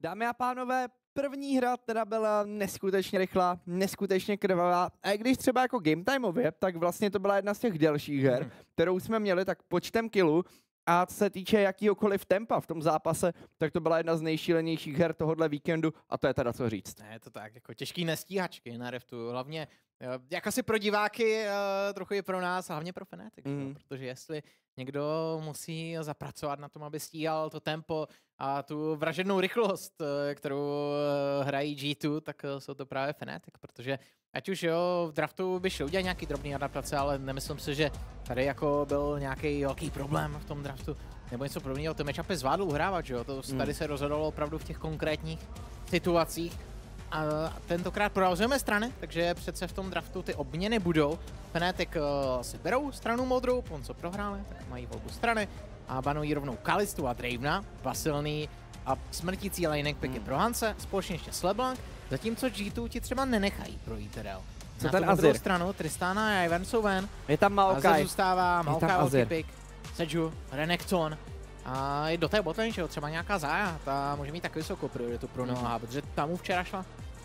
Dámy a pánové, první hra teda byla neskutečně rychlá, neskutečně krvavá. A i když třeba jako game timeově, tak vlastně to byla jedna z těch delších her, kterou jsme měli tak počtem killů. A co se týče jakýhokoliv tempa v tom zápase, tak to byla jedna z nejšílenějších her tohohle víkendu a to je teda co říct. Ne, je to tak, jako těžký nestíhačky na Reftu, hlavně jak asi pro diváky, trochu i pro nás, hlavně pro Fnatic, protože jestli někdo musí zapracovat na tom, aby stíhal to tempo a tu vražednou rychlost, kterou hrají G2, tak jsou to právě Fnatic, protože ať už jo, v draftu by šlo udělat nějaký drobný adaptace, ale nemyslím si, že tady jako byl nějaký velký problém v tom draftu, nebo něco podobného, ty matchupy zvládl uhrávat, že jo, to tady se rozhodlo opravdu v těch konkrétních situacích. A tentokrát provazujeme strany, takže přece v tom draftu ty obměny budou. Fnatic si berou stranu modrou, po co prohráli, tak mají volbu strany a banují rovnou Kalistu a Dravena, Vasilný a smrtící laning picky pro Hanse, společně ještě s LeBlanc, zatímco G2 ti třeba nenechají projít teda. Co na ten tu modrou Azir? stranu Tristana a Ivern jsou ven. Je tam Maokai. Azir zůstává, Maokai Azir. pick, Seju, Renekton. A i do té botlane, že jo, třeba nějaká Zája, ta může mít tak vysokou prioritu pro Noha, protože tam mu včera šla.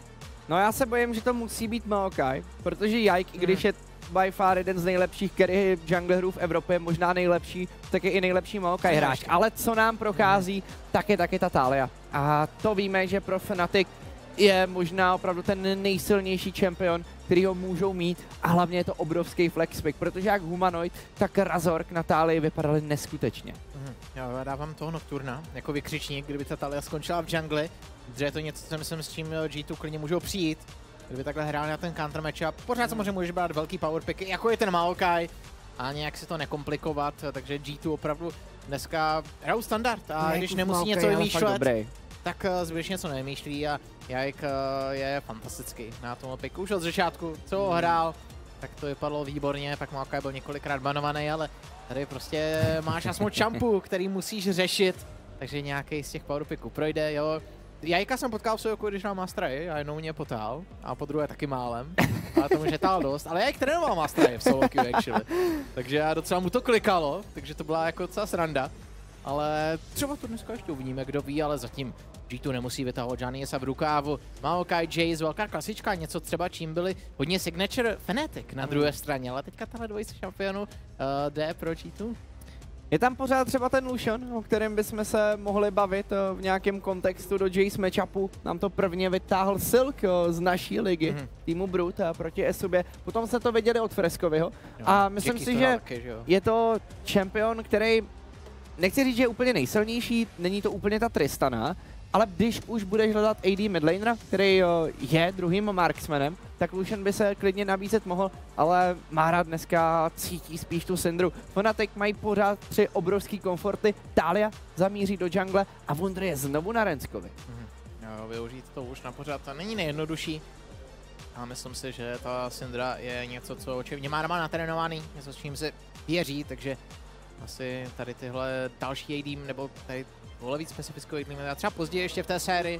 No já se bojím, že to musí být Maokai, protože Jajk, i když je by far jeden z nejlepších carry junglerů v Evropě, možná nejlepší, tak je i nejlepší Maokai hráč. Ale co nám prochází, tak je taky ta Talia. A to víme, že pro Fnatic je možná opravdu ten nejsilnější čempion, který ho můžou mít, a hlavně je to obrovský flex pick, protože jak Humanoid, tak Razork na Talii vypadaly neskutečně. Já dávám toho Nocturna jako vykřičník, kdyby ta Talia skončila v jungli, protože je to něco, co myslím, s čím G2 klidně můžou přijít. Kdyby takhle hráli na ten counter matchup, pořád samozřejmě můžeš brát velký power picky, jako je ten Maokai, a nějak si to nekomplikovat, takže G2 opravdu dneska hrajou standard a když nemusí něco vymýšlet, tak zbytečně něco nevymýšlí a Jajk je fantastický na tomhle piku. Už od začátku, co ho hrál, tak to vypadlo výborně, pak Maokai byl několikrát banovaný, ale tady prostě máš aspoň čampu, který musíš řešit, takže nějaký z těch power picků projde, jo. Jajka jsem potkal v Sojoku, když mám Mastraji a jednou mě potál a po druhé taky málem, ale to může tál dost, ale Jajk trénoval Mastraji v Sojoku actually, takže docela mu to klikalo, takže to byla jako docela sranda, ale třeba to dneska ještě uvidíme, kdo ví, ale zatím G2 nemusí vytahovat žádný jesa v rukávu. Maokai, Jace, velká klasička, něco třeba čím byli hodně signature Fnatic na druhé straně, ale teďka tahle dvojice šampionů jde pro G2. Je tam pořád třeba ten Lucian, o kterém bychom se mohli bavit v nějakém kontextu do Jace matchupu. Nám to prvně vytáhl Silk z naší ligy, týmu Brut proti Esubě. Potom se to viděli od Freskovyho a myslím si, že je to čempion, který, nechci říct, že je úplně nejsilnější, není to úplně ta Tristana, ale když už budeš hledat AD midlanera, který je druhým marksmanem, tak Lucian by se klidně nabízet mohl, ale Mara dneska cítí spíš tu Syndru. Fnatic mají pořád 3 obrovský komforty, Talia zamíří do jungle a Wunder je znovu na Renskovi. Jo, využít to už na pořád to není nejjednodušší. A myslím si, že ta Syndra je něco, co očividně Mara má natrénovaný, něco, s čím si věří, takže asi tady tyhle další AD, nebo tady tohle víc specifickou AD, a třeba později ještě v té sérii,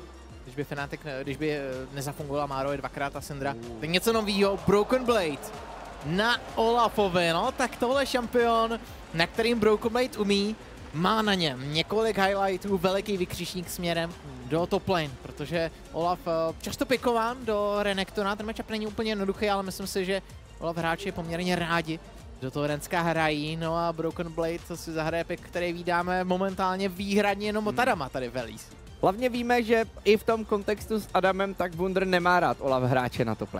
když by nezafungovala Márovi dvakrát a Syndra, tak něco novýho, Broken Blade na Olafovi, no tak tohle šampion, na kterým Broken Blade umí, má na něm několik highlightů, veliký vykřičník směrem do top lane, protože Olaf často pikován do Renektona, ten matchup není úplně jednoduchý, ale myslím si, že Olaf hráči poměrně rádi do toho Renska hrají, no a Broken Blade to si zahraje pick, který vídáme momentálně výhradně jenom od Adama tady ve Lís. Hlavně víme, že i v tom kontextu s Adamem tak Wunder nemá rád Olaf hráče na tople.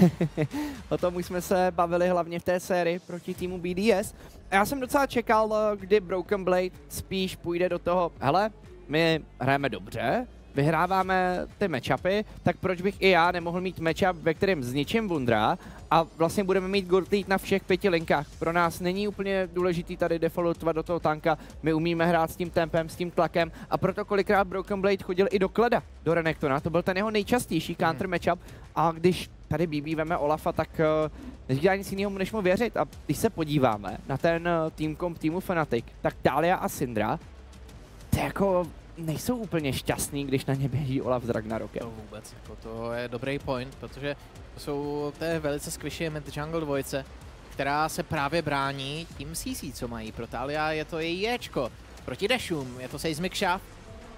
O tom už jsme se bavili hlavně v té sérii proti týmu BDS. A já jsem docela čekal, kdy Broken Blade spíš půjde do toho, hele, my hrajeme dobře, vyhráváme ty matchupy, tak proč bych i já nemohl mít matchup, ve kterém zničím Wundera a vlastně budeme mít gold lead na všech 5 linkách. Pro nás není úplně důležitý tady defaultovat do toho tanka, my umíme hrát s tím tempem, s tím tlakem a proto kolikrát Broken Blade chodil i do kleda, do Renektona, to byl ten jeho nejčastější counter matchup a když tady BB veme Olafa, tak nezbývá nic jiného, než mu věřit a když se podíváme na ten team comp týmu Fnatic, tak Talia a Syndra, to jako nejsou úplně šťastný, když na ně běží Olaf s Ragnarokem. To vůbec, jako to je dobrý point, protože to je velice squishy mid-jungle dvojce, která se právě brání tím CC, co mají. Pro Talia je to její Jčko. Proti dashům je to Seismic Shaft,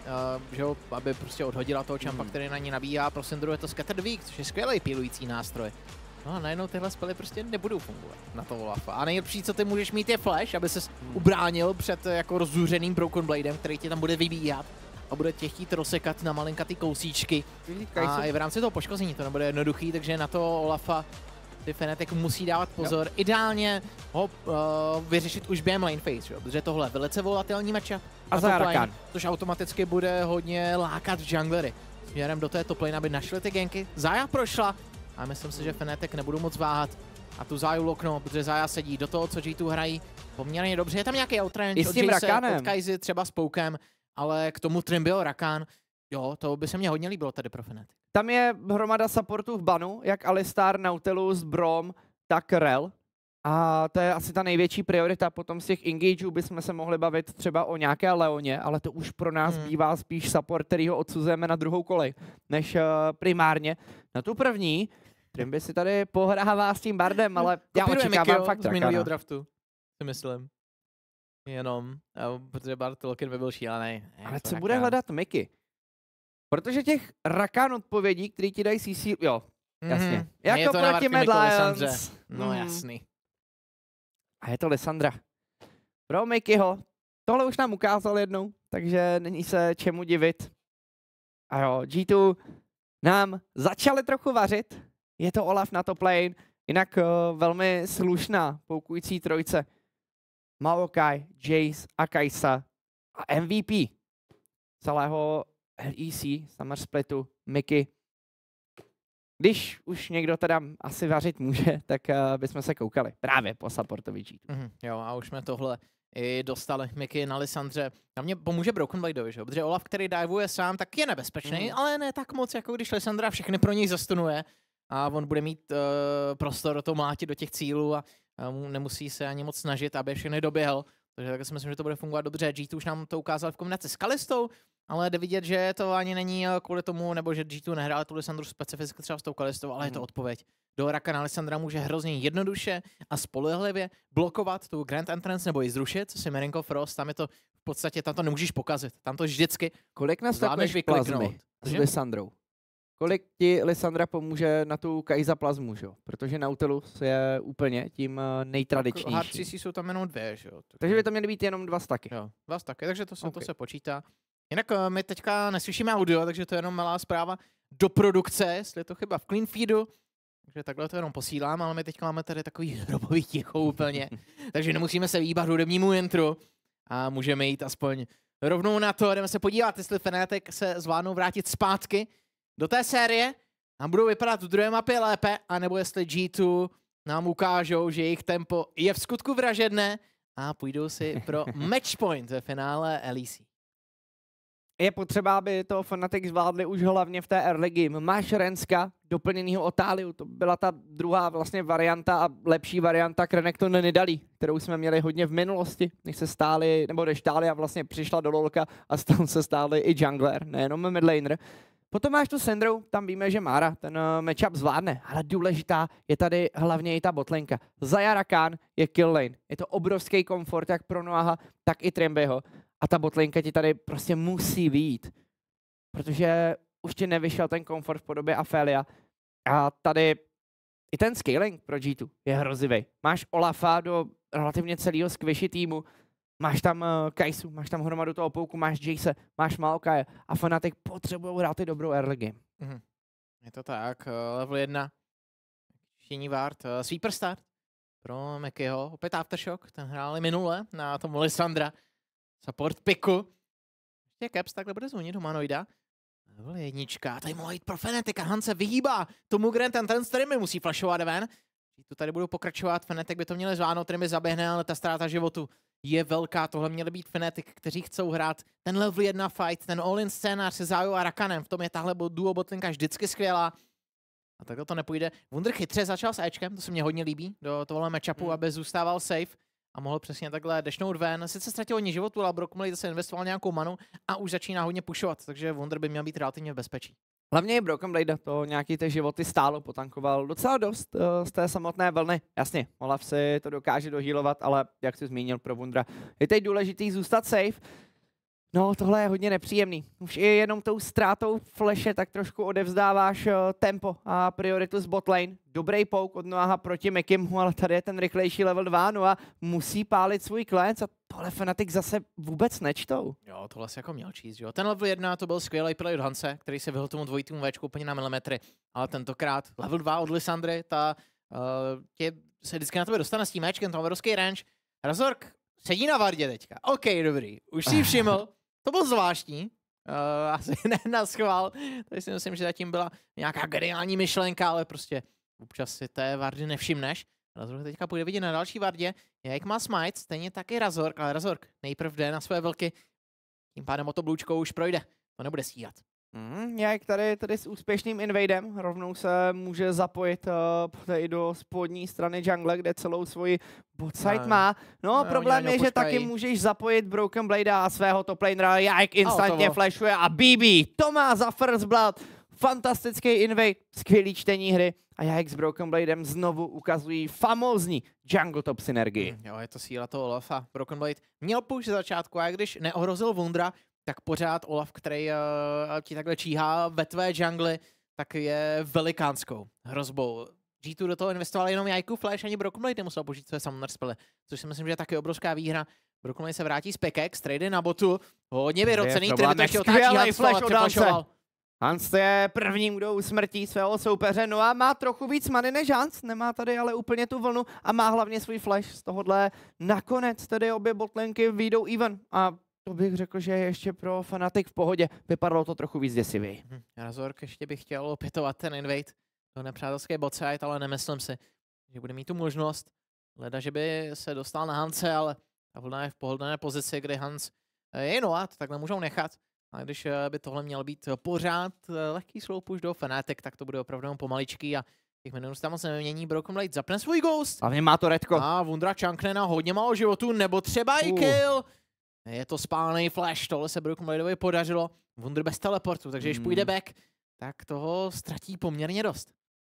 že ho, aby prostě odhodila toho čampa, který na ní nabíhá. Pro Syndru je to Scattered Weak, což je skvělý pilující nástroj. No a najednou tyhle spely prostě nebudou fungovat na to Olafa. A nejlepší, co ty můžeš mít, je flash, aby ses ubránil před jako rozzuřeným Broken Bladem, který tě tam bude vybíhat a bude tě chtít rozsekat na malinkatý kousíčky. A i v rámci toho poškození to nebude jednoduchý, takže na to Olafa ty Fnatic musí dávat pozor. Jo. Ideálně ho vyřešit už během lane phase, jo? Protože tohle je velice volatilní matchup. A za Rakan. Což automaticky bude hodně lákat junglery. Směrem do té top lane, aby našli ty ganky. Zaya prošla a myslím si, že Fnatic nebudou moc váhat a tu Zayu loknou, protože Zaya sedí do toho, co G2 hrají poměrně dobře. Je tam nějaký outrange od Jace, od Kaizy, třeba s Poukem, ale k tomu Trimble, Rakan, jo, to by se mně hodně líbilo tady pro Fnatic. Tam je hromada supportů v banu, jak Alistar, Nautilus, Braum, tak Rell. A to je asi ta největší priorita. Potom z těch engageů bychom se mohli bavit třeba o nějaké Leoně, ale to už pro nás bývá spíš support, který ho odsuzujeme na druhou kolej, než primárně na tu první. Trimby si tady pohrává s tím Bardem, ale já očekávám fakt z minulého draftu, si myslím. Jenom, protože Bard Tolkien by byl šílený. Ale co bude hledat Mickey? Protože těch Rakan odpovědí, který ti dají CC, jo, jasně. Jako proti Mad Lions. No jasný. A je to Lissandra. Pro Mickeyho. Tohle už nám ukázal jednou, takže není se čemu divit. A jo, G2 nám začali trochu vařit. Je to Olaf na top lane, jinak velmi slušná poukující trojce. Maokai, Jace a Kai'Sa a MVP celého LEC, Summer Splitu, Mickey. Když už někdo teda asi vařit může, tak bychom se koukali právě po supportovi G2. Jo, a už jsme tohle i dostali. Mickey na Lissandře. Na mě pomůže Broken Bladeovi, že? Protože Olaf, který divuje sám, tak je nebezpečný, ale ne tak moc, jako když Lissandra všechny pro něj zastunuje a on bude mít prostor to mlátit do těch cílů a nemusí se ani moc snažit, aby všechny doběhl. Takže tak si myslím, že to bude fungovat dobře. G2 už nám to ukázal v kombinaci s Kalistou, ale jde vidět, že to ani není kvůli tomu, nebo že G2 nehráli tu Lissandru specificky třeba s tou Kalistou, ale je to odpověď. Do Rakana Lissandra může hrozně jednoduše a spolehlivě blokovat tu Grand Entrance nebo ji zrušit, co si Merinko Frost, tam je to v podstatě, tam to nemůžeš pokazit, tam to vždycky kolik nastavuješ plazmy s Lissandrou? Kolik ti Lissandra pomůže na tu Kai'Sa plazmu, že jo? Protože Nautilus je úplně tím nejtradičnější. Hard CC jsou tam jenom 2, že jo? Takže by to měly být jenom 2 staky. Jo, 2 staky, takže to se počítá. Jinak my teďka neslyšíme audio, takže to je jenom malá zpráva do produkce, jestli je to chyba v clean feedu. Takže takhle to jenom posílám, ale my teďka máme tady takový hrobový ticho úplně. Takže nemusíme se výbat hudebnímu intru a můžeme jít aspoň rovnou na to. Jdeme se podívat, jestli Fnatic se zvládnou vrátit zpátky do té série a budou vypadat v druhé mapě lépe, anebo jestli G2 nám ukážou, že jejich tempo je v skutku vražedné a půjdou si pro matchpoint ve finále LEC. Je potřeba, aby to Fnatic zvládli už hlavně v té early game. Máš Renska, doplněnýho Otáliu, to byla ta druhá vlastně varianta a lepší varianta Renekton Nidalí, kterou jsme měli hodně v minulosti, než se stáli, nebo než stáli a vlastně přišla do lolka a tam se stáli i jungler, nejenom midlaner. Potom máš tu Syndru, tam víme, že Mara ten matchup zvládne, ale důležitá je tady hlavně i ta botlinka. Zaya Rakan je kill lane, je to obrovský komfort jak pro Noaha, tak i Trimbyho. A ta botlinka ti tady prostě musí vyjít, protože už ti nevyšel ten komfort v podobě Aphelios. A tady i ten scaling pro G2 je hrozivý. Máš Olafa do relativně celého squishy týmu, máš tam Kai'Su, máš tam hromadu toho Pouku, máš Jace, máš Maokaje a Fnatic potřebují hrát i dobrou early game. Je to tak, level 1, Šíní Ward, sweeper start pro Mekyho, opět Aftershock, ten hráli minule na tom Lissandra. Support piku. Ještě Caps takhle bude zvonit humanoida. Level 1. Tady mohla jít pro Fnatic a Han se vyhýbá tomu Grand Entrance, který mi musí flashovat ven. Tu tady budou pokračovat, Fnatic by to měli zvládnout, který mi zaběhne, ale ta ztráta životu je velká. Tohle měly být Fnatic, kteří chcou hrát ten level 1 fight, ten all-in scénář se Zayou a Rakanem. V tom je tahle duo botlinka vždycky skvělá. A takhle to nepůjde. Wunder chytře začal s Ečkem, to se mně hodně líbí, do tohle matchupu, aby zůstával safe. A mohl přesně takhle dešnout ven. Sice ztratil hodně životu, ale Broken Blade zase investoval nějakou manu a už začíná hodně pušovat, takže Wunder by měl být relativně v bezpečí. Hlavně i Broken Blade to nějaký ty životy stálo, potankoval docela dost z té samotné vlny. Jasně, Olaf si to dokáže dohýlovat, ale jak jsi zmínil pro Wundera, je teď důležitý zůstat safe. No, tohle je hodně nepříjemný. Už i jenom tou ztrátou flashe tak trošku odevzdáváš tempo a prioritu z botlane. Dobrý pouk od Noaha proti Mekimu, ale tady je ten rychlejší level 2, no a musí pálit svůj klec a tohle Fnatic zase vůbec nečtou. Jo, tohle si jako měl číst, jo. Ten level 1 to byl skvělý play od Hanse, který se vyhl tomu dvojitému Včku úplně na milimetry, ale tentokrát level 2 od Lysandry, ta tě se vždycky na tebe dostane s tím Včkem, tam obrovský range. Razork sedí na vardě teďka. OK, dobrý, už si všiml. To bylo zvláštní, asi ne na schvál, tady si myslím, že zatím byla nějaká geniální myšlenka, ale prostě občas si té vardy nevšimneš. Razork teďka půjde vidět na další vardě, jak má smite, stejně taky Razork, ale Razork nejprv jde na své vlky, tím pádem o to blůčkou už projde, to nebude stíhat. Jak tady s úspěšným invadem rovnou se může zapojit i do spodní strany jungle, kde celou svoji botside má. No, problém je, že taky můžeš zapojit Broken Blade a svého toplanera, jak instantně flashuje a BB to má za first blood. Fantastický invade, skvělý čtení hry a jak s Broken Bladem znovu ukazují famózní jungle top synergii. Jo, je to síla toho Olafa. Broken Blade měl push ze začátku a když neohrozil Wundra, tak pořád Olaf, který ti takhle číhá ve tvé jungli, tak je velikánskou hrozbou. G2 do toho investoval jenom Jajku Flash, ani Broken Blade nemusel použít své summoner spely, což si myslím, že je taky obrovská výhra. Broken Blade se vrátí z Pickaxe, trade na botu, hodně vyrocený, Trade to ještě otáčí Hans, Hans je prvním, kdo usmrtí svého soupeře, no a má trochu víc many než Hans, nemá tady ale úplně tu vlnu a má hlavně svůj flash z tohohle. Nakonec tedy obě botlenky vyjdou even a to bych řekl, že je ještě pro Fnatic v pohodě. Vypadalo to trochu víc děsivě. Razork ještě bych chtěl opětovat ten invade do nepřátelské botside, ale nemyslím si, že bude mít tu možnost. Leda, že by se dostal na Hanse, ale ta vlna je v pohodlné pozici, kdy Hans je Noah, to takhle můžou nechat. A když by tohle měl být pořád lehký slow push do Fnatic, tak to bude opravdu pomaličký a těch minut tam moc nemění. Broken Blade zapne svůj ghost. Hlavně má to redko. A Wundra chunkne na hodně málo životů, nebo třeba i kill. Je to spálený flash, tohle se Broken Bladeovi podařilo. Wunder bez teleportu, takže když půjde back, tak toho ztratí poměrně dost.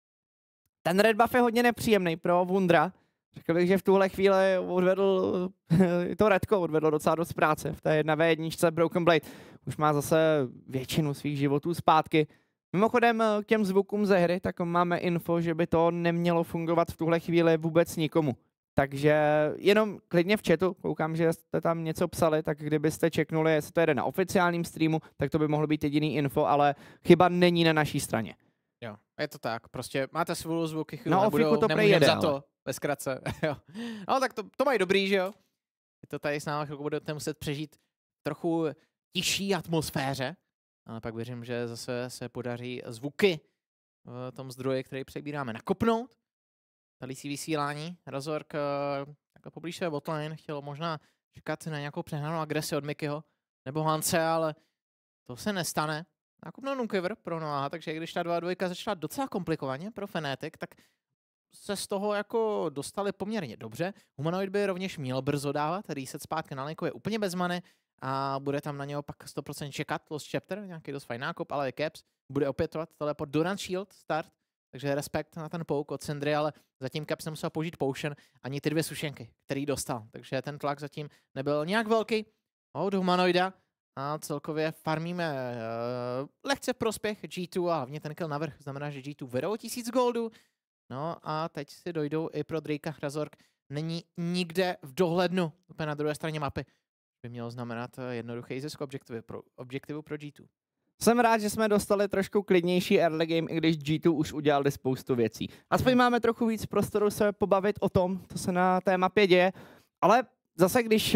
Ten red buff je hodně nepříjemný pro Wundra. Řekl bych, že v tuhle chvíli odvedl to redko, odvedl docela dost práce. V té 1v1 Broken Blade už má zase většinu svých životů zpátky. Mimochodem k těm zvukům ze hry, tak máme info, že by to nemělo fungovat v tuhle chvíli vůbec nikomu. Takže jenom klidně v chatu, koukám, že jste tam něco psali, tak kdybyste čeknuli, jestli to jede na oficiálním streamu, tak to by mohlo být jediný info, ale chyba není na naší straně. Jo, je to tak, prostě máte svůj zvuky, no, nebudou, to nejede, za to, ve zkratce. Jo. No tak to mají dobrý, že jo? Je to tady s námi chvilku budete muset přežít trochu tižší atmosféře, ale pak věřím, že zase se podaří zvuky v tom zdroji, který přebíráme, nakopnout. Talící vysílání. Razork takhle poblíž své botlane chtěl možná čekat na nějakou přehnanou agresi od Mikyho nebo Hanse, ale to se nestane. Nakupnul Nukever pro Noaha, takže když ta 2-2 začala docela komplikovaně pro Fnatic, tak se z toho jako dostali poměrně dobře. Humanoid by rovněž měl brzo dávat, reset zpátky na linku je úplně bez many a bude tam na něho pak 100% čekat Lost Chapter, nějaký dost fajn nákup, ale Caps bude opětovat teleport Doran Shield start, takže respekt na ten pouk od Sindry, ale zatím Caps nemusel použít potion ani ty 2 sušenky, který dostal, takže ten tlak zatím nebyl nějak velký od Humanoida a celkově farmíme lehce v prospěch G2 a hlavně ten kill navrch znamená, že G2 vyrou 1000 goldů. No a teď si dojdou i pro Drakea. Razork není nikde v dohlednu, úplně na druhé straně mapy. By mělo znamenat jednoduchý zisk objektivu pro G2. Jsem rád, že jsme dostali trošku klidnější early game, i když G2 už udělali spoustu věcí. Aspoň máme trochu víc prostoru se pobavit o tom, co se na té mapě děje, ale zase když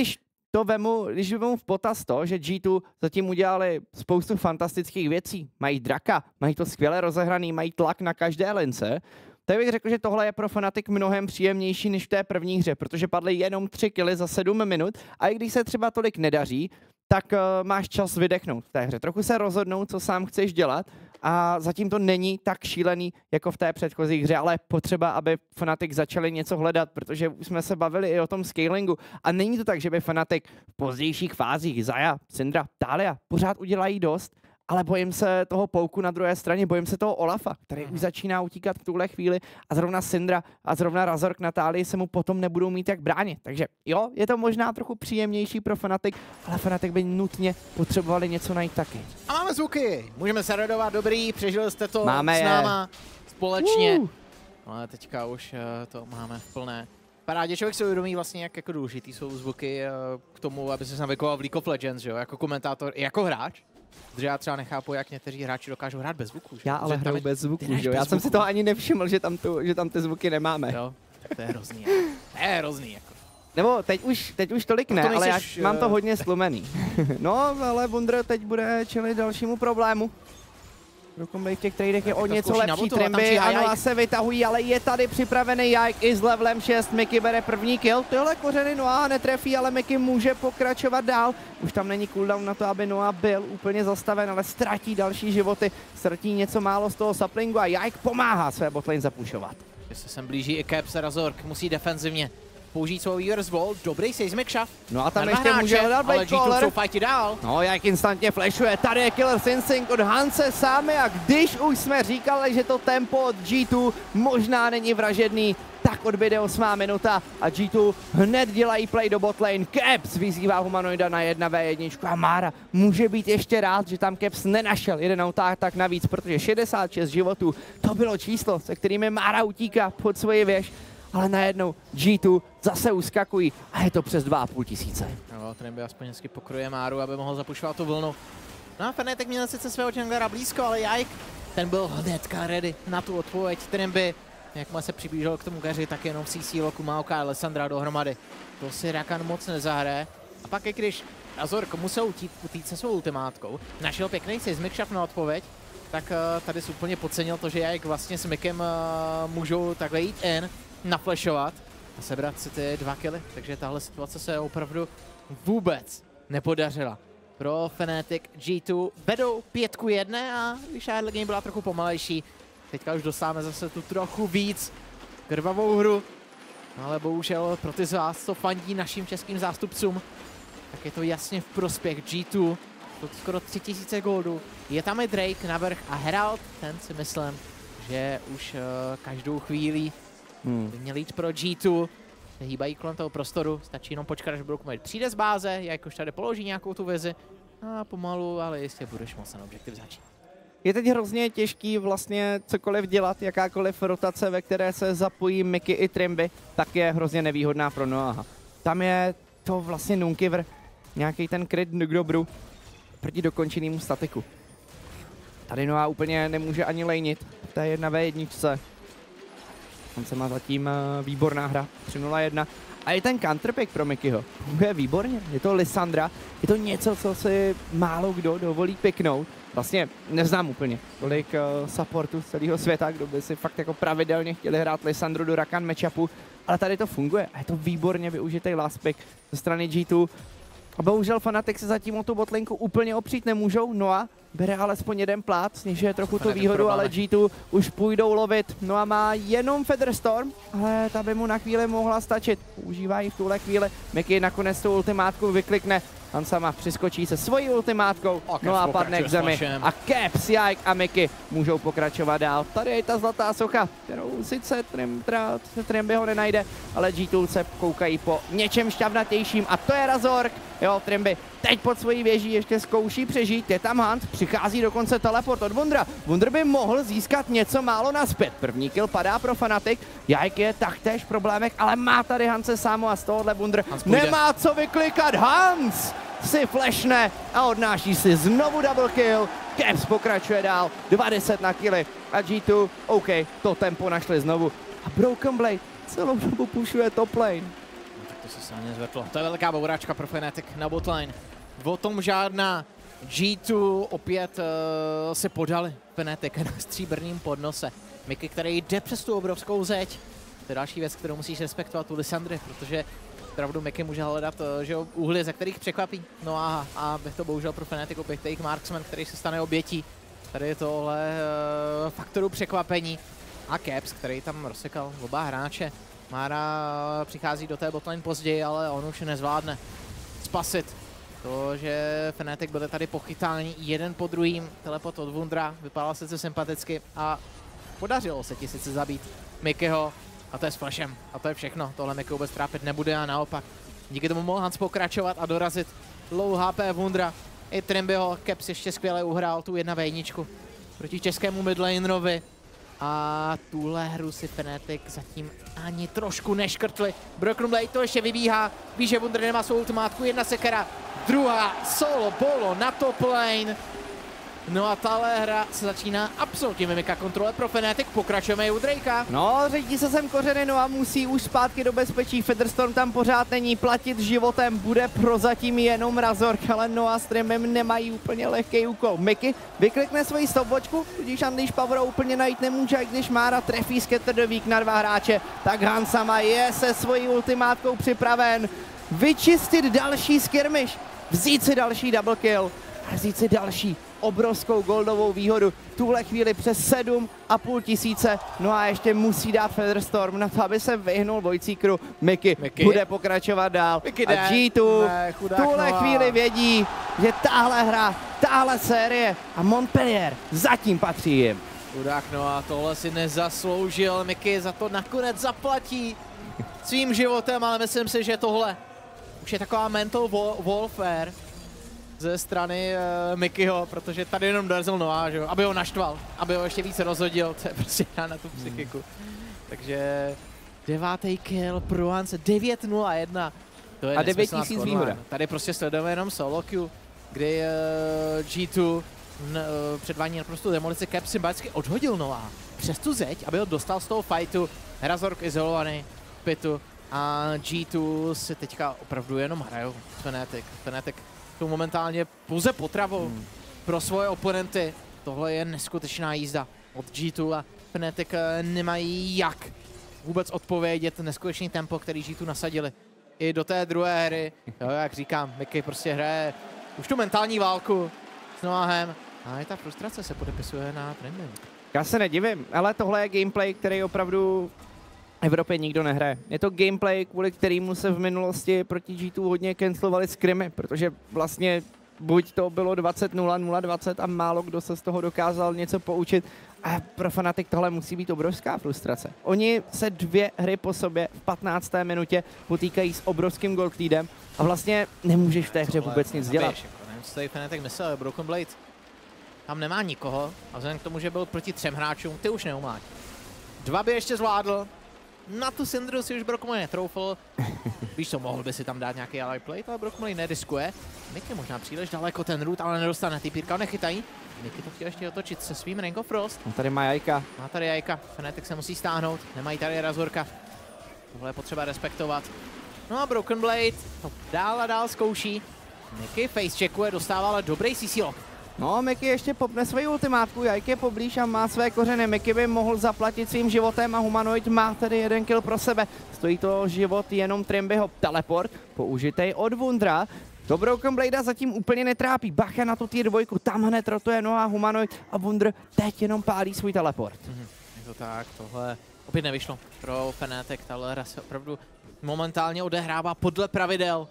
vemu v potaz to, že G2 zatím udělali spoustu fantastických věcí, mají draka, mají to skvěle rozehraný, mají tlak na každé lince, tak bych řekl, že tohle je pro Fnatic mnohem příjemnější než v té první hře, protože padly jenom 3 killy za 7 minut a i když se třeba tolik nedaří, tak máš čas vydechnout v té hře. Trochu se rozhodnout, co sám chceš dělat a zatím to není tak šílený jako v té předchozí hře, ale potřeba, aby Fnatic začali něco hledat, protože už jsme se bavili i o tom scalingu a není to tak, že by Fnatic v pozdějších fázích Zaya, Syndra, Talia pořád udělají dost ale bojím se toho Pouku na druhé straně, bojím se toho Olafa, který už začíná utíkat v tuhle chvíli a zrovna Syndra a zrovna Razork na Tálii se mu potom nebudou mít jak bránit. Takže jo, je to možná trochu příjemnější pro Fnatic, ale Fnatic by nutně potřebovali něco najít taky. A máme zvuky, můžeme se radovat, dobrý, přežili jste to máme s náma společně, ale teďka už to máme v plné parádě. Člověk si uvědomí vlastně, jak jako důležitý jsou zvuky k tomu, aby se navykoval v League of Legends, že jo, jako komentátor i jako hráč. Protože já třeba nechápu, jak někteří hráči dokážou hrát bez zvuků. Já ale hraju bez zvuků, že jo? Já jsem si toho ani nevšiml, že tam ty zvuky nemáme. Jo, to je hrozný. To je hrozný, jako. Nebo teď už tolik ne, ale já mám to hodně slumený. No, ale Wunder teď bude čelit dalšímu problému. Dokonce v těch tradech je o něco lepší Trimby, ano, se vytahují, ale je tady připravený Jajk i s levelem 6, Miky bere první kill, tyhle kořeny Noah netrefí, ale Miky může pokračovat dál, už tam není cooldown na to, aby Noah byl úplně zastaven, ale ztratí další životy, ztratí něco málo z toho saplingu a Jajk pomáhá své botlane zapušovat. Že se sem blíží i Caps a Razork, musí defenzivně použít svou Weaver's Wall, dobrý seismic shaft. No a tam ještě může hledat Blade Caller. Ale G2 dál. No, jak instantně flashuje, tady je Killer's Instinct od Hanse Sámy a když už jsme říkali, že to tempo od G2 možná není vražedný, tak odbyde 8. minuta a G2 hned dělají play do botlane. Caps vyzývá Humanoida na 1v1 a Mára může být ještě rád, že tam Caps nenašel jeden auták navíc, protože 66 životů, to bylo číslo, se kterými Mára utíká pod svoji věž. Ale najednou G2 zase uskakují a je to přes 2500. No, Trimby aspoň hezky pokroje Máru, aby mohl zapušovat tu vlnu. No a Fnatic měl sice svého junglera blízko, ale Jajk, ten byl hnedka ready na tu odpověď. Trimby, jakmile se přiblížil k tomu keři, tak jenom CC Loku, Maoka a Lissandra dohromady. To si Rakan moc nezahraje. A pak i když Razork musel utít se svou ultimátkou, našel pěkný seismic shaft na odpověď, tak tady si úplně podcenil to, že Jajk vlastně s Mikem můžou takhle jít in, naflashovat a sebrat si ty 2 killy, takže tahle situace se opravdu vůbec nepodařila. Pro Fnatic G2 vedou 5-1 a když early game byla trochu pomalejší, teďka už dostáváme zase tu trochu víc krvavou hru, ale bohužel pro ty z vás, co fandí našim českým zástupcům, tak je to jasně v prospěch G2, to skoro 3000 goldů. Je tam i Drake navrch a Herald, ten si myslím, že už každou chvíli by měl jít pro G2, se hýbají kolem toho prostoru, stačí jenom počkat, až Brookmate přijde z báze, jak už tady položí nějakou tu vizi a pomalu, ale jistě budeš moc ten objektiv začít. Je teď hrozně těžký vlastně cokoliv dělat, jakákoliv rotace, ve které se zapojí Miky i Trimby, tak je hrozně nevýhodná pro Noaha. Tam je to vlastně Nunkiver, nějaký ten kryt k dobru proti dokončenému statiku. Tady Noah úplně nemůže ani lejnit, to je 1v1. On se má zatím výborná hra, 3-0-1. A i ten counterpick pro Mikyho je výborně. Je to Lissandra, je to něco, co si málo kdo dovolí piknout. Vlastně neznám úplně tolik supportů z celého světa, kdo by si fakt jako pravidelně chtěli hrát Lissandru do Rakan matchupu, ale tady to funguje a je to výborně využitý last pick ze strany G2. A bohužel Fnatic se zatím o tu botlinku úplně opřít nemůžou, Noah bere alespoň jeden plát, snižuje trochu tu výhodu, ale G2 už půjdou lovit. Noah má jenom Featherstorm, ale ta by mu na chvíli mohla stačit. Používá ji v tuhle chvíli, Miky nakonec tu ultimátku vyklikne. Hansama přiskočí se svojí ultimátkou, Noah padne k zemi a Caps, Jajk a Miky můžou pokračovat dál. Tady je ta zlatá socha, kterou sice Trimby ho nenajde, ale G2 se koukají po něčem šťavnatějším a to je Razork. Jo, Trimby teď pod svojí věží ještě zkouší přežít, je tam Hans, přichází dokonce teleport od Wundera. Wunder by mohl získat něco málo naspět. První kill padá pro Fnatic, Jajk je taktéž v problémech, ale má tady Hanse Sámo a z tohohle Wunder nemá co vyklikat. Hans si flashne a odnáší si znovu double kill. Caps pokračuje dál, 20 na killy a G2, OK, to tempo našli znovu. A Broken Blade celou dobu pušuje top lane. To se sámě zvrtlo. To je velká bouráčka pro Fnatic na botlane. O tom žádná. G2 opět se podali Fnatic na stříbrným podnose. Miky, který jde přes tu obrovskou zeď. To je další věc, kterou musíš respektovat u Lissandry, protože opravdu Miky může hledat že úhly, ze kterých překvapí. No a bych to bohužel pro Fnatic opět jejich marksman, který se stane obětí. Tady je tohle faktoru překvapení. A Caps, který tam rozsekal oba hráče. Mára přichází do té botlane později, ale on už nezvládne spasit To, že Fnatic byli tady pochytáni jeden po druhým, teleport od Wundra, vypadal sice sympaticky a podařilo se ti sice zabít Mickeyho a to je s flashem a to je všechno. Tohle Mickey vůbec trápit nebude a naopak. Díky tomu mohl Hans pokračovat a dorazit low HP Wundra. I Trimbyho, Caps ještě skvěle uhrál tu 1v1 proti českému midlanerovi. A tuhle hru si Fnatic zatím ani trošku neškrtli. Broken Blade to ještě vybíhá, ví, že Wunder nemá svou ultimátku, jedna sekera, druhá solo polo na top lane. No a tahle hra se začíná absolutně vymykat kontrole pro Fnatic, pokračujeme i u Drakea. No, řítí se sem kořeny, no a musí už zpátky do bezpečí, Featherstorm tam pořád není, platit životem bude prozatím jenom Razork, ale Noah s Trimbem nemají úplně lehký úkol. Mickey vyklikne svoji stopbočku, tudíž Unleash Power úplně najít nemůže, a když Mára trefí Scatter the Weak na 2 hráče, tak Hansama je se svojí ultimátkou připraven vyčistit další skirmish, vzít si další double kill a vzít si další obrovskou goldovou výhodu. V tuhle chvíli přes 7,5 tisíce. No a ještě musí dát Featherstorm na to, aby se vyhnul Voidseekeru. Mickey bude pokračovat dál. A G2 v tuhle chvíli vědí, že tahle hra, tahle série a Montpellier zatím patří jim. Chudák, no a tohle si nezasloužil. Mickey za to nakonec zaplatí svým životem, ale myslím si, že tohle už je taková mental warfare ze strany Mickeyho, protože tady jenom dorazil Noah, že jo, aby ho naštval, aby ho ještě více rozhodil, to je prostě na tu psychiku. Takže 9. kill pro Hanse, 9-0-1. To je a 9000 výhoda. Tady prostě sledujeme jenom solo queue, kdy G2 předvání naprosto demolici, Cap symbolicky odhodil Noah přes tu zeď, aby ho dostal z toho fightu. Razork izolovaný v pitu a G2 si teďka opravdu jenom hrajou s Fnatic jsou momentálně pouze potravou pro svoje oponenty. Tohle je neskutečná jízda od G2 a Fnatic nemají jak vůbec odpovědět neskutečný tempo, který G2 nasadili i do té druhé hry. Jo, jak říkám, Mickey prostě hraje už tu mentální válku s Noahem a i ta frustrace se podepisuje na trendy. Já se nedivím, ale tohle je gameplay, který opravdu v Evropě nikdo nehraje. Je to gameplay, kvůli kterému se v minulosti proti G2 hodně cancelovali skrimy, protože vlastně buď to bylo 20-0, 0-20 a málo kdo se z toho dokázal něco poučit. A pro Fnatic tohle musí být obrovská frustrace. Oni se 2 hry po sobě v 15. minutě potýkají s obrovským gold leadem a vlastně nemůžeš v té hře vůbec nic dělat. Nevím, co tady Fnatic myslel, Broken Blade tam nemá nikoho a vzhledem k tomu, že byl proti 3 hráčům, ty už neumláť. 2 by ještě zvládl. Na tu Syndru si už Broken Blade netroufl. Víš co, mohl by si tam dát nějaký ally play, ale Broken Blade neriskuje. Mickey možná příliš daleko ten root, ale nedostane, ty pírka ho nechytají. Mickey to chtěl ještě otočit se svým Ring of Frost. On tady má jajka. Má tady jajka, Fnatic se musí stáhnout, nemají tady Razorka. Tohle je potřeba respektovat. No a Broken Blade to dál a dál zkouší. Mickey face checkuje, dostává ale dobrý CC lock. No, Mickey ještě popne svoji ultimátku, Jajke poblíž a má své kořeny. Mickey by mohl zaplatit svým životem a Humanoid má tedy 1 kill pro sebe. Stojí to život jenom Trimbyho. Teleport, použitej od Wundra. To Broken Blade zatím úplně netrápí. Bacha na tu tier 2, tam hned rotuje Noah, Humanoid a Wunder teď jenom pálí svůj teleport. Je to tak, tohle opět nevyšlo pro Fnatic. Tahle hra se opravdu momentálně odehrává podle pravidel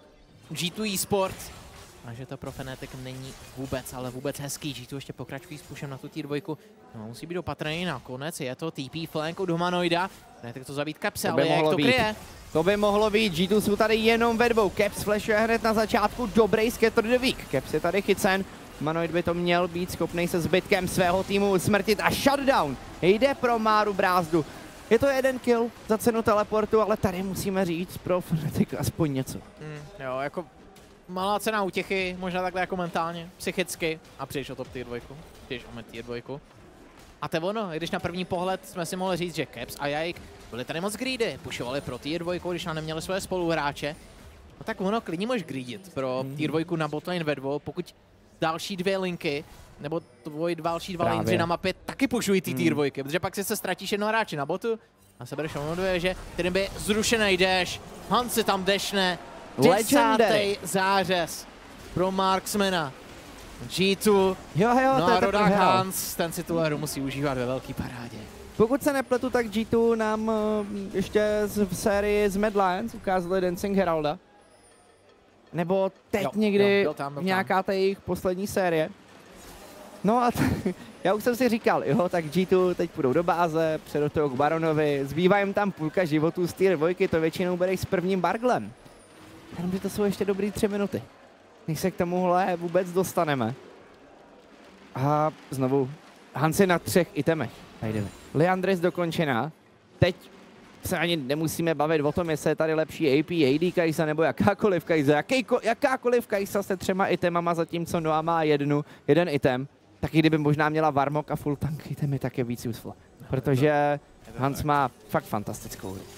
G2 eSports. A že to pro Fnatic není vůbec, ale vůbec hezký. G2 ještě pokračují s pushem na tu tier 2. No, musí být opatrný nakonec. Je to TP flank od Humanoida. Fnatic to zabít Capse, ale jak to kryje? To by mohlo být. G2 jsou tady jenom ve 2. Caps flashuje hned na začátku. Dobrý Scatter the Weak. Caps je tady chycen. Humanoid by to měl být schopný se zbytkem svého týmu usmrtit a shutdown. Jde pro Máru brázdu. Je to 1 kill za cenu teleportu, ale tady musíme říct pro Fnatic aspoň něco. Jo, jako malá cena útěchy, možná takhle jako mentálně, psychicky a přijdeš o top tier 2, přijdeš o mid tier 2. A to je ono, když na první pohled jsme si mohli říct, že Caps a Jajk byli tady moc greedy, pušovali pro tier 2, když nám neměli svoje spoluhráče. No tak ono, klidně můžeš greedit pro tier 2 na botlane ve 2, pokud další 2 linky, nebo tvoji další 2 linky na mapě taky pušují ty tier 2, protože pak si se ztratíš jednoho hráče na botu a sebereš ono 2, že kterým by zrušený dash, Hans si tam dashne, 10. zářez pro Marksmana. G2, no a rodák Hans, ten si tuhle hru musí užívat ve velký parádě. Pokud se nepletu, tak G2 nám ještě v sérii z Mad Lions ukázali Dancing Heralda. Nebo teď někdy nějaká ta jejich poslední série. No a já už jsem si říkal, jo, tak G2 teď půjdou do báze, předou toho k Baronovi, zbývá jim tam půlka životů z tier 2, to většinou bereš s prvním barglem. Jenomže to jsou ještě dobrý 3 minuty, než se k tomuhle vůbec dostaneme. A znovu, Hansi na 3 itemech. Liandry's dokončená. Teď se ani nemusíme bavit o tom, jestli je tady lepší AP, AD Kai'Sa nebo jakákoliv Kai'Sa. Jakákoliv Kai'Sa se 3 itemama, zatímco Noah má jeden item. Taky kdyby možná měla Varmok a full tank itemy, tak je víc useful. Protože Hans má fakt fantastickou hru.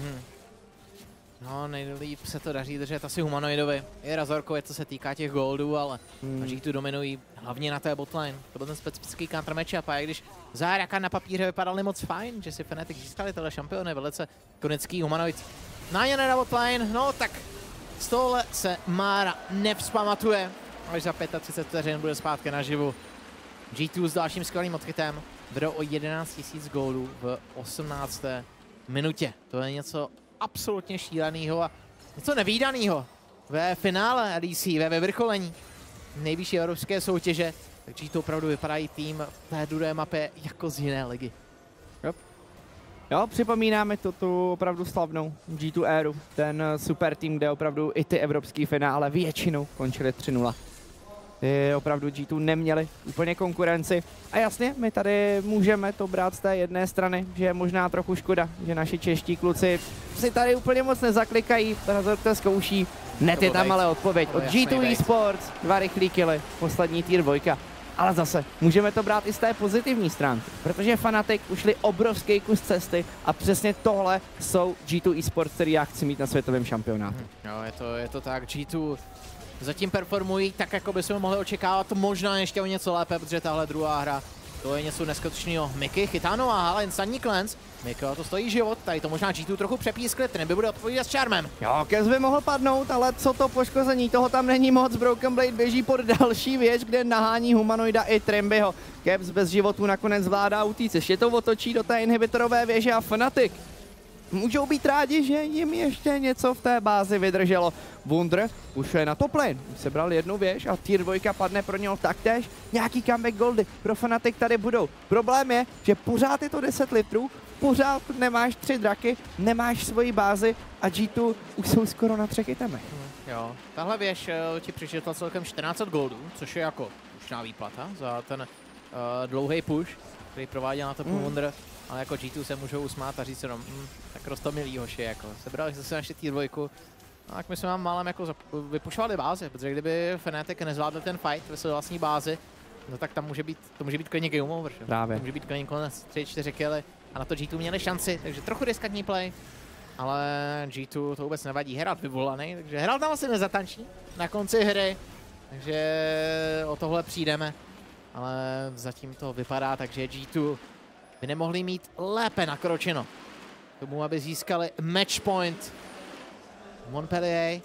No, nejlíp se to daří držet asi humanoidovi. I Razorkovi, co se týká těch goldů, ale G2 dominují hlavně na té botline. To byl ten specifický counter matchup a i když Rakan na papíře vypadal moc fajn, že si Fnatic získali tohle šampiony, velice konický humanoid. Nájene na botline, no tak z tohle se Mára nevzpamatuje. Až za 35 vteřin bude zpátky naživu. G2 s dalším skvělým odchytem vedou o 11 000 gólů v 18. minutě. To je něco absolutně šíleného a něco nevídaného ve finále LEC, ve vyvrcholení nejvyšší evropské soutěže. Takže to opravdu vypadají tým v té druhé mapě jako z jiné ligy. Jo, připomínáme tu opravdu slavnou G2 éru, ten super tým, kde opravdu i ty evropský finále většinou končily 3-0. Opravdu G2 neměli úplně konkurenci. A jasně, my tady můžeme to brát z té jedné strany, že je možná trochu škoda, že naši čeští kluci si tady úplně moc nezaklikají, Razor to zkouší. Net je tam ale odpověď od G2 eSports, 2 rychlý killy, poslední tier 2. Ale zase, můžeme to brát i z té pozitivní stránky, protože Fnatic ušli obrovský kus cesty a přesně tohle jsou G2 eSports, který já chci mít na světovém šampionátu. Jo, je to tak, G2 zatím performují tak, jako bychom mohli očekávat, možná ještě o něco lépe, protože tahle druhá hra, to je něco neskutečného. Miky chytá Noah, ale instantní cleanse. Miky, to stojí život, tady to možná G2 trochu přepískli, ten by bude odpovídat s Charmem. Jo, Caps by mohl padnout, ale co to poškození, toho tam není moc. Broken Blade běží pod další věc, kde nahání humanoida i Trimbyho. Caps bez životů nakonec zvládá utíct, ještě to otočí do té inhibitorové věže a Fnatic můžou být rádi, že jim ještě něco v té bázi vydrželo. Wunder už je na top lane, sebral jednu věž a tier 2 padne pro něho taktéž. Nějaký comeback goldy pro Fnatic tady budou. Problém je, že pořád je to 10 litrů, pořád nemáš 3 draky, nemáš svoji bázi a G2 už jsou skoro na 3 itemech. Jo, tahle věž ti přišla celkem 14 goldů, což je jako slušná výplata za ten dlouhý push, který prováděl na topu Wunder. Ale jako G2 se můžou usmát a říct jenom, tak roztomilý hoši, jako sebrali zase naši tier 2. No, tak my jsme vám málem jako vypušovali bázi, protože kdyby Fnatic nezvládl ten fight ve své vlastní bázi, no tak tam to může být klidně game over, že? Právě. To může být klidně konec 3-4 killy a na to G2 měli šanci, takže trochu riskantní play, ale G2 to vůbec nevadí, Herald vyvolaný, takže Herald tam asi nezatančí na konci hry, takže o tohle přijdeme, ale zatím to vypadá, takže G2 by nemohli mít lépe nakročeno k tomu, aby získali match point. Montpellier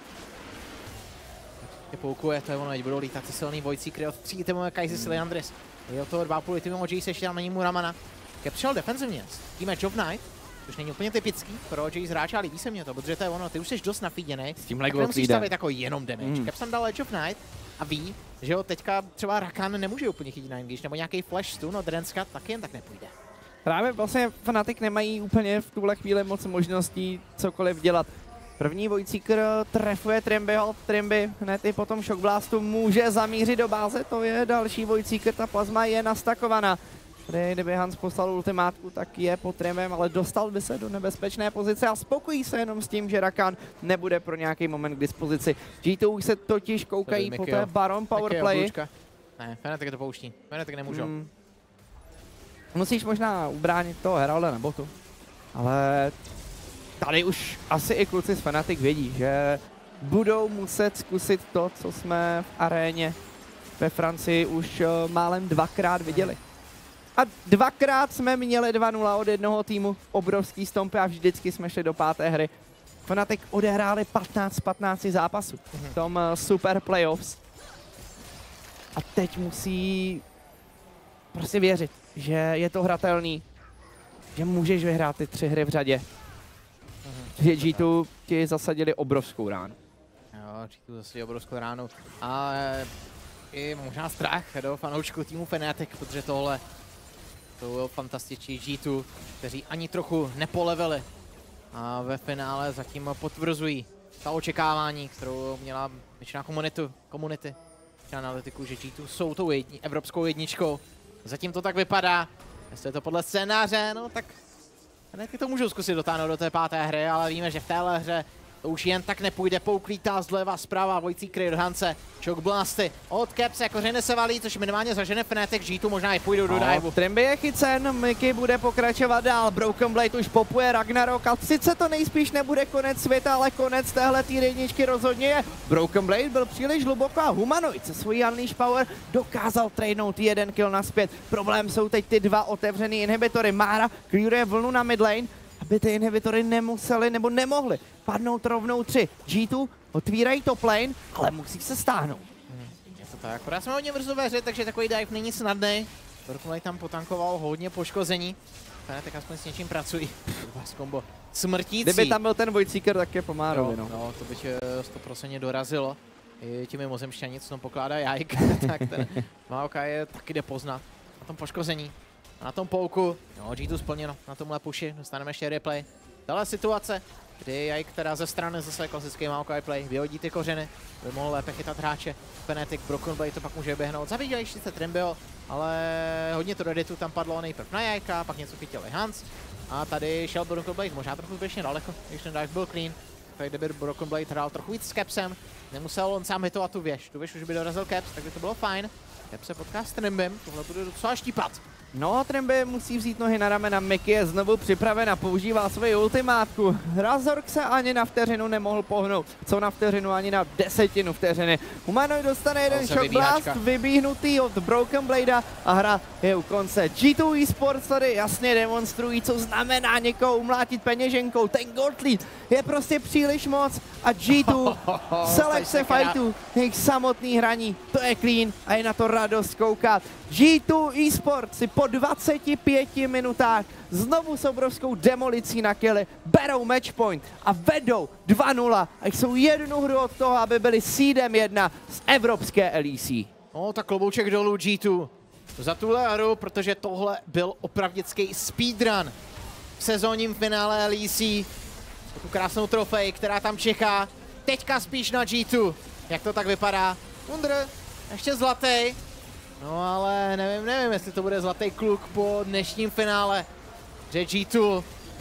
je poukuje, to je ono, ať budou lítat ty silný Voidseekery od 3 itemové Kai'Sa Liandry's. Je od toho 2,5 itemů Jace, ještě tam není mu Ramana. Cap šel defenzivně s tím Edge of Night, což není úplně typický pro Jace hráče, a líbí se mě to, protože to je ono, ty už jsi dost nafíděnej, tak nemusíš stavit jako jenom damage. Cap tam dal Edge of Night a ví, že jo, teďka třeba Rakan nemůže úplně chytit na engage, nebo nějaký flash stun od Drenska, tak jen tak nepůjde. Právě vlastně Fnatic nemají úplně v tuhle chvíli moc možností cokoliv dělat. První Voidseeker trefuje Trimbyho, Trimby hned i po tom Shock Blastu může zamířit do báze, to je další Voidseeker, ta plazma je nastakovaná. Kdyby Hans poslal ultimátku, tak je pod Trimbem, ale dostal by se do nebezpečné pozice a spokojí se jenom s tím, že Rakan nebude pro nějaký moment k dispozici. G2 už se totiž koukají po té Baron powerplay. Ne, Fnatic to pouští, Fnatic nemůžou. Musíš možná ubránit toho Heralda na botu, ale tady už asi i kluci z Fnatic vědí, že budou muset zkusit to, co jsme v aréně ve Francii už málem 2krát viděli. A 2krát jsme měli 2-0 od jednoho týmu, obrovský stompy a vždycky jsme šli do 5. hry. Fnatic odehráli 15 z 15 zápasů v tom super playoffs. A teď musí prostě věřit, že je to hratelný, že můžeš vyhrát ty 3 hry v řadě. Že G2 ti zasadili obrovskou ránu. G2 zase obrovskou ránu. A i možná strach do fanoušků týmu Fnatic, protože tohle to byl fantastický G2, kteří ani trochu nepolevili. A ve finále zatím potvrzují ta očekávání, kterou měla většina komunity analytiků, že G2 jsou tou evropskou jedničkou. Zatím to tak vypadá. Jestli je to podle scénáře, no tak Fnatic to můžou zkusit dotáhnout do té 5. hry, ale víme, že v téhle hře to už jen tak nepůjde. Pouklítá zleva, zprava, Vojcík do Hance, Shock Blasty od Kepse, kořeny se valí, což minimálně zažene Fnatic, G2 možná i půjdou do diveu. Trymby je chycen, Mickey bude pokračovat dál, Broken Blade už popuje Ragnarok a sice to nejspíš nebude konec světa, ale konec téhle jedničky rozhodně je. Broken Blade byl příliš hluboko a Humanoid se svojí Unleash Power dokázal tradenout 1 kill naspět. Problém jsou teď ty 2 otevřený inhibitory. Mara clearuje vlnu na midlane, aby ty inhibitory nemuseli nebo nemohli padnout rovnou 3. G2 otvírají top lane, ale musí se stáhnout. Je to tak, akorát jsme hodně brzo ve hře, takže takový dive není snadný. Broken tam potankoval hodně poškození. Fnatic aspoň s něčím pracují. Kombo smrtící. Kdyby tam byl ten Vojcíker, tak je pomárovi, no. No, to by tě 100% dorazilo. I ti mimozemšťani, co tam pokládá jajk, tak ten Maokai taky jde poznat. Na tom poškození, a na tom pouku, no G2 splněno, na tomhle puši, dostaneme ještě replay. Tahle situace, kdy Jajk teda ze strany zase klasický Maokai play, vyhodí ty kořeny, by mohl lépe chytat hráče. Fnatic, Broken Blade to pak může běhnout, zabídějí sice Trimbio, ale hodně to Redditu tam padlo nejprv na Jajka, pak něco chytil i Hans. A tady šel Broken Blade možná trochu zbytečně daleko, když ten dive byl clean. Tak kdyby Broken Blade hrál trochu víc s Kepsem, nemusel on sám hitovat tu věž už by dorazil Keps, tak by to bylo fajn. Keps se potká s Trimbem, tohle bude docela štípat. No, Trymby musí vzít nohy na ramena, Mickey je znovu připraven a používá svoji ultimátku. Razork se ani na vteřinu nemohl pohnout, co na vteřinu, ani na 10 vteřiny. Humanoid dostane jeden Shock Blast, vybíhnutý od Broken Blade a hra je u konce. G2 eSports tady jasně demonstrují, co znamená někoho umlátit peněženkou. Ten Gottlieb je prostě příliš moc a G2 selekce fightu, jejich samotný hraní, to je clean a je na to radost koukat. G2 eSports si po 25 minutách znovu s obrovskou demolicí na killy berou matchpoint a vedou 2-0 a jsou jednu hru od toho, aby byli seedem 1 z evropské LEC. No tak klobouček dolů G2 za tuhle hru, protože tohle byl opravdický speedrun v sezónním finále LEC. Tu krásnou trofej, která tam čeká. Teďka spíš na G2. Jak to tak vypadá? Wonder, ještě zlatý. No ale nevím, jestli to bude zlatý kluk po dnešním finále. Že G2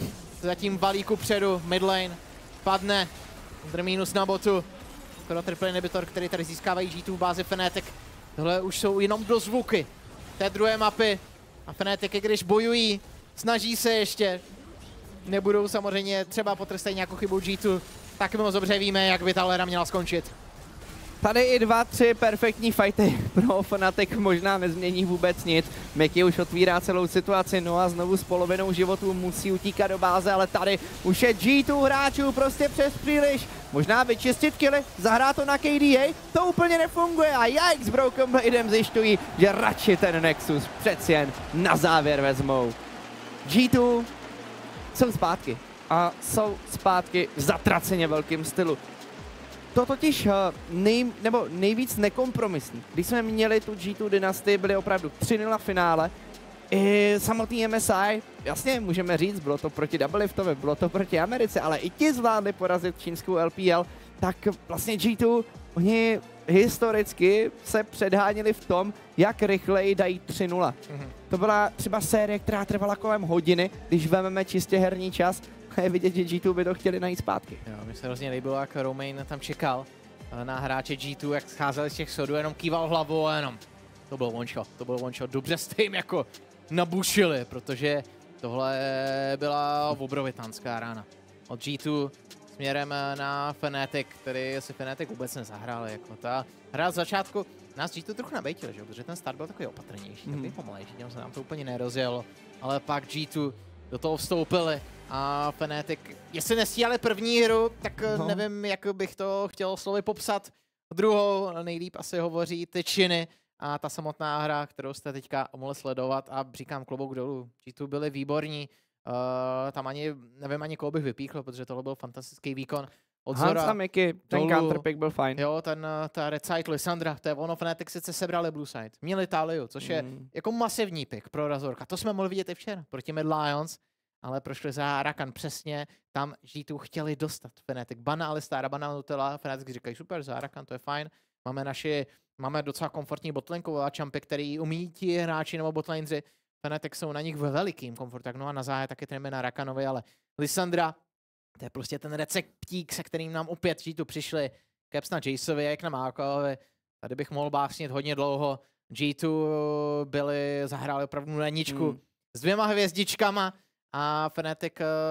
zatím valí kupředu, midlane, padne, Wonder minus na botu. Skoro triple inhibitor, který tady získávají G2 v bázi Fnatic. Tohle už jsou jenom dozvuky té druhé mapy. A Fnatic, když bojují, snaží se ještě. Nebudou samozřejmě třeba potrestají nějakou chybu G2, tak moc dobře víme, jak by ta hra měla skončit. Tady i 2-3 perfektní fighty pro Fnatic možná nezmění vůbec nic. Mickey už otvírá celou situaci, no a znovu s polovinou životů musí utíkat do báze, ale tady už je G2 hráčů prostě přes příliš. Možná vyčistit killy, zahrát to na KDA, to úplně nefunguje a Jajk s Broken Bladem zjišťují, že radši ten Nexus přeci jen na závěr vezmou. G2 jsou zpátky a jsou zpátky v zatraceně velkým stylu. To totiž nejvíc nekompromisní. Když jsme měli tu G2 dynastii, byli opravdu 3-0 finále. I samotný MSI, jasně můžeme říct, bylo to proti Doubleliftovi, bylo to proti Americe, ale i ti zvládli porazit čínskou LPL, tak vlastně G2, oni historicky se předháněli v tom, jak rychleji dají 3-0. To byla třeba série, která trvala kolem hodiny, když vezmeme čistě herní čas. A je vidět, že G2 by to chtěli najít zpátky. Jo, mi se hrozně líbilo, jak Romain tam čekal na hráče G2, jak scházeli z těch sodů, jenom kýval hlavou a jenom. To byl one shot, dobře jste jim jako nabušili, protože tohle byla obrovitánská rána. Od G2 směrem na Fnatic, který si Fnatic vůbec nezahrál. Jako ta hra z začátku nás G2 trochu nabejtil, že? Protože ten start byl takový opatrnější, takový pomalejší, těm se nám to úplně nerozjelo, ale pak G2 do toho vstoupili a Fnatic, jestli nestíhali první hru, tak nevím, jak bych to chtěl slovy popsat. Druhou nejlíp asi hovoří ty činy a ta samotná hra, kterou jste teďka mohli sledovat a říkám klobouk dolů. G2 byli výborní, tam nevím ani koho bych vypíchl, protože tohle byl fantastický výkon. od Hans zora a Mickey, ten dolů. counterpick byl fajn. Jo, ta Red Side Lissandra, to je ono, Fnatic sice sebrali Blue Side. Měli Taliu, což je jako masivní pick pro Razorka. To jsme mohli vidět i včera proti Mad Lions, ale prošli za Rakan přesně. Tam G2 chtěli dostat Fnatic. Bana Alistára, Bana Nutella, Fnatic říkají super, za Rakan, to je fajn. Máme docela komfortní botlanku a Champy, který umí ti hráči nebo botlaneři. Fnatic jsou na nich ve velikým komfortu. No a na záje taky trénujeme na Rakanovi, ale Lissandra, to je prostě ten receptík, se kterým nám opět G2 přišli. Caps na Jaceovi, jak na Mákovi. Tady bych mohl básnit hodně dlouho. G2 zahráli opravdu na ničku s 2 hvězdičkama a Fnatic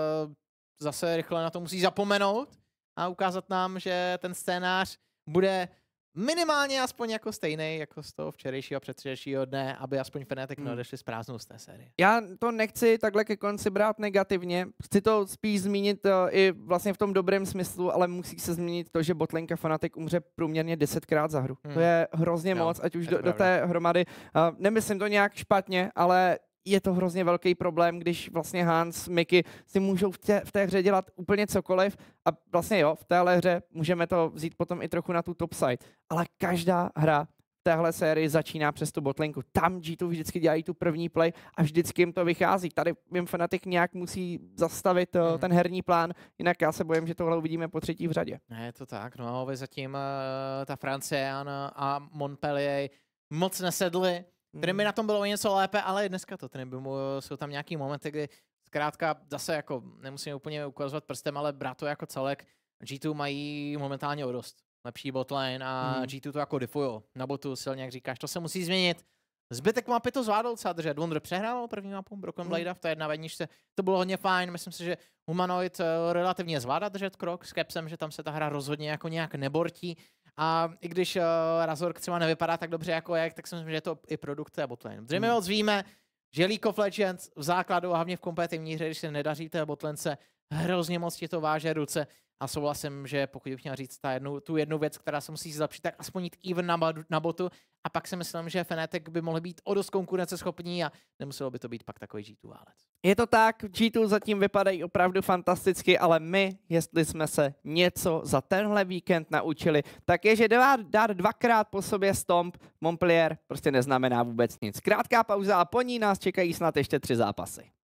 zase rychle na to musí zapomenout a ukázat nám, že ten scénář bude minimálně aspoň jako stejný, jako z toho včerejšího a předvčerejšího dne, aby aspoň Fnatic neodešli s prázdnou z té série. Já to nechci takhle ke konci brát negativně, chci to spíš zmínit i vlastně v tom dobrém smyslu, ale musí se zmínit to, že botlinka Fnatic umře průměrně 10krát za hru. To je hrozně moc, ať už do té hromady. Nemyslím to nějak špatně, ale je to hrozně velký problém, když vlastně Hans, Mickey si můžou v té hře dělat úplně cokoliv a vlastně jo, v téhle hře můžeme to vzít potom i trochu na tu top side, ale každá hra v téhle sérii začíná přes tu botlinku. Tam G2 vždycky dělají tu první play a vždycky jim to vychází. Tady jim Fnatic nějak musí zastavit ten herní plán, jinak já se bojím, že tohle uvidíme po 3. v řadě. Je to tak, no a zatím ta Francie a Montpellier moc nesedli. Tady by na tom bylo o něco lépe, ale dneska to jsou tam nějaký momenty, kdy zkrátka zase jako nemusíme úplně ukazovat prstem, ale brát to jako celek. G2 mají momentálně o dost lepší botlane a G2 to jako diffujou na botu silně, jak říkáš, to se musí změnit. Zbytek mapy to zvládl docela držet. Wonder přehrával první mapu Broken Blade v té 1v1, to bylo hodně fajn, myslím si, že Humanoid relativně zvládá držet krok s Capsem, že tam se ta hra rozhodně jako nějak nebortí. A i když Razork třeba nevypadá tak dobře jako jak, tak si myslím, že je to i produkt té botlane. Zřejmě moc víme, že League of Legends v základu a hlavně v kompetitivní hře, když se nedaří té botlance, hrozně moc ti to váže ruce. A souhlasím, že pokud bych měl říct tu jednu věc, která se musí zlepšit, tak aspoň jít even na botu. A pak si myslím, že Fnatic by mohli být o dost konkurenceschopní a nemuselo by to být pak takový G2 válec. Je to tak, G2 zatím vypadají opravdu fantasticky, ale my, jestli jsme se něco za tenhle víkend naučili, tak je, že dát 2krát po sobě stomp Montpellier prostě neznamená vůbec nic. Krátká pauza a po ní nás čekají snad ještě 3 zápasy.